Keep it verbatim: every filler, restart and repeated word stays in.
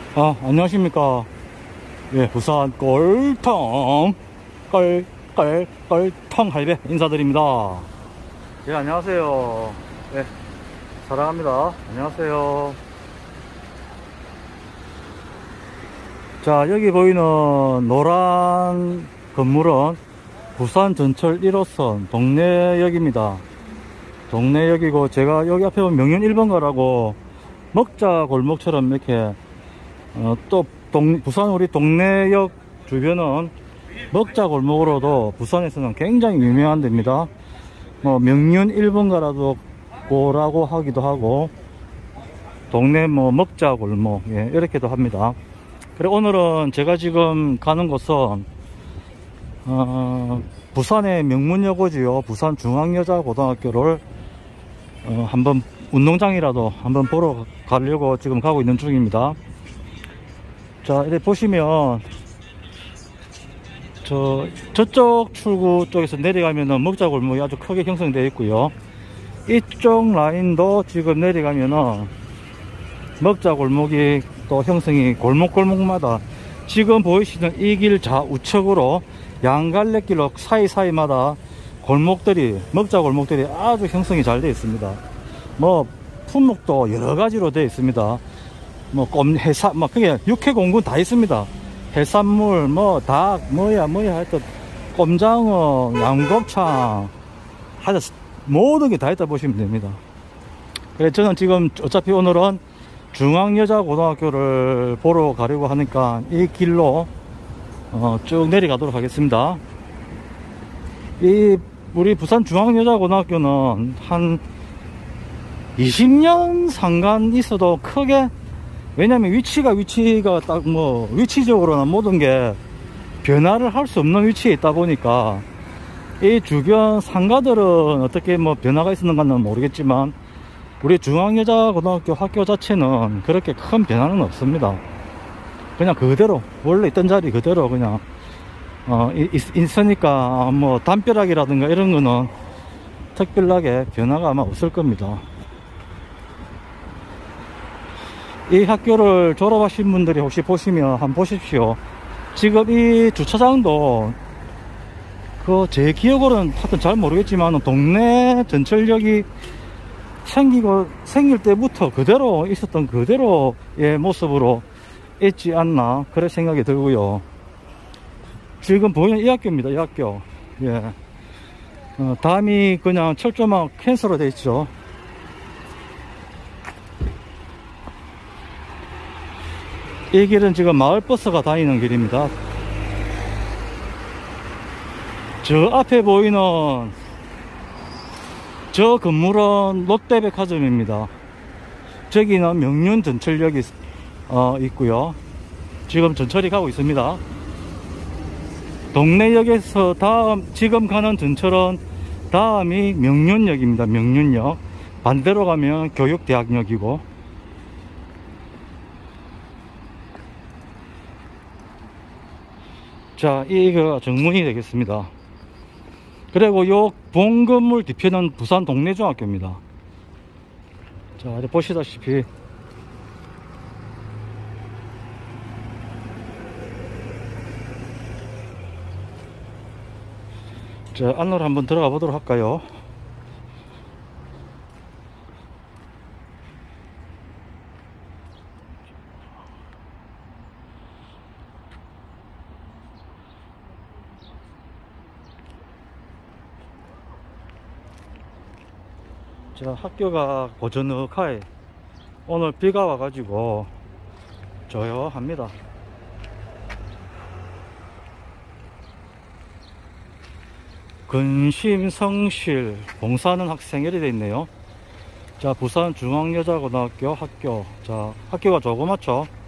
아, 안녕하십니까. 예, 부산 꼴통, 꼴, 꼴, 꼴통 할배 인사드립니다. 예, 안녕하세요. 예, 사랑합니다. 안녕하세요. 자, 여기 보이는 노란 건물은 부산 전철 일 호선 동래역입니다. 동래역이고, 제가 여기 앞에 보면 명륜 일 번가라고 먹자 골목처럼 이렇게 어, 또 동, 부산 우리 동래역 주변은 먹자 골목으로도 부산에서는 굉장히 유명한 데입니다. 뭐 명륜 일 번가라도 고라고 하기도 하고, 동네 뭐 먹자 골목, 예, 이렇게도 합니다. 그래, 오늘은 제가 지금 가는 곳은 어, 부산의 명문여고지요. 부산 중앙여자고등학교를 어, 한번 운동장이라도 한번 보러 가려고 지금 가고 있는 중입니다. 자, 이렇게 보시면 저 저쪽 출구 쪽에서 내려가면은 먹자 골목이 아주 크게 형성되어 있고요. 이쪽 라인도 지금 내려가면은 먹자 골목이 또 형성이 골목골목마다 지금 보이시는 이 길 좌우측으로 양갈래길로 사이사이마다 골목들이, 먹자 골목들이 아주 형성이 잘 되어 있습니다. 뭐 품목도 여러 가지로 되어 있습니다. 뭐 꼼, 해산, 뭐 그게 육해공군 다 있습니다. 해산물, 뭐 닭, 뭐야 뭐야 하여튼 꼼장어, 양곱창 하여튼 모든 게 다 있다 보시면 됩니다. 그래서 저는 지금 어차피 오늘은 중앙여자고등학교를 보러 가려고 하니까 이 길로 어, 쭉 내려가도록 하겠습니다. 이 우리 부산 중앙여자고등학교는 한 이십 년 상간 있어도 크게, 왜냐면 위치가 위치가 딱 뭐 위치적으로나 모든 게 변화를 할 수 없는 위치에 있다 보니까 이 주변 상가들은 어떻게 뭐 변화가 있었는가는 모르겠지만 우리 중앙여자고등학교 학교 자체는 그렇게 큰 변화는 없습니다. 그냥 그대로 원래 있던 자리 그대로 그냥 어 있, 있으니까 뭐 담벼락이라든가 이런 거는 특별하게 변화가 아마 없을 겁니다. 이 학교를 졸업하신 분들이 혹시 보시면 한번 보십시오. 지금 이 주차장도 그 제 기억으로는 하여튼 잘 모르겠지만 동래 전철역이 생기고 생길 때부터 그대로 있었던 그대로의 모습으로 있지 않나 그런 생각이 들고요. 지금 보이는 이 학교입니다. 이 학교. 예. 어, 다음이 그냥 철조망 캔서로 되어 있죠. 이 길은 지금 마을버스가 다니는 길입니다. 저 앞에 보이는 저 건물은 롯데백화점입니다. 저기는 명륜 전철역이 어, 있고요. 지금 전철이 가고 있습니다. 동래역에서 다음 지금 가는 전철은 다음이 명륜역입니다. 명륜역. 반대로 가면 교육대학역이고, 자, 이거 정문이 되겠습니다. 그리고 요 본 건물 뒤편은 부산 동래중학교입니다. 자, 이제 보시다시피 자, 안으로 한번 들어가 보도록 할까요? 자, 학교가 고저넉하게 오늘 비가 와가지고 조용합니다. 근심, 성실, 봉사하는 학생 이렇게 되어 있네요. 자, 부산 중앙여자고등학교 학교. 자, 학교가 조그맣죠?